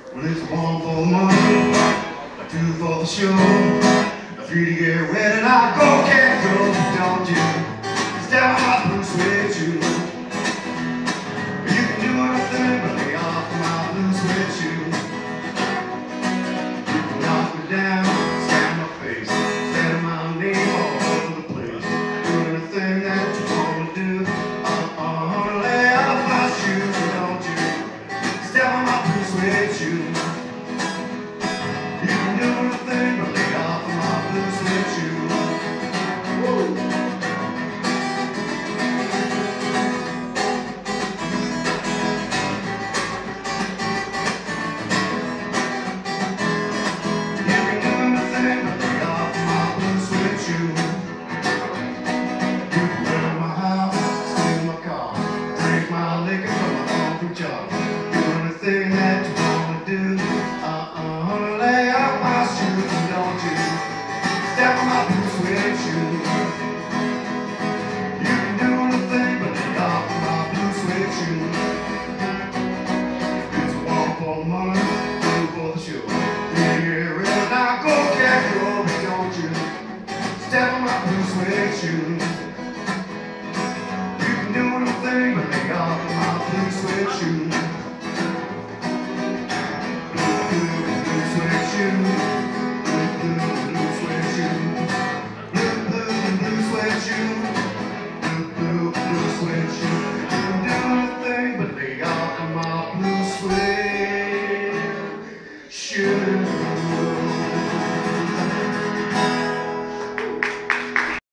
Well, it's one for the money, a two for the show, a three to get ready, and I go, can't go, don't you? Step on my blue suede shoe. You can do anything but lay off my blue suede shoe. You can knock me down, scan my face, stand my name all over the place. Do anything that you want to do. Lay off my shoes, don't you? Step on my blue suede shoe. You can do anything but lay off my blue suede shoe. Woo! Lay off my shoes, don't you? Step on my blue suede shoe. You can do anything but lay off my blue suede shoe. It's one for the money, two for the show. Here it is, now go get your baby, don't you? Step on my blue suede shoe. You can do anything but lay off my blue suede shoe.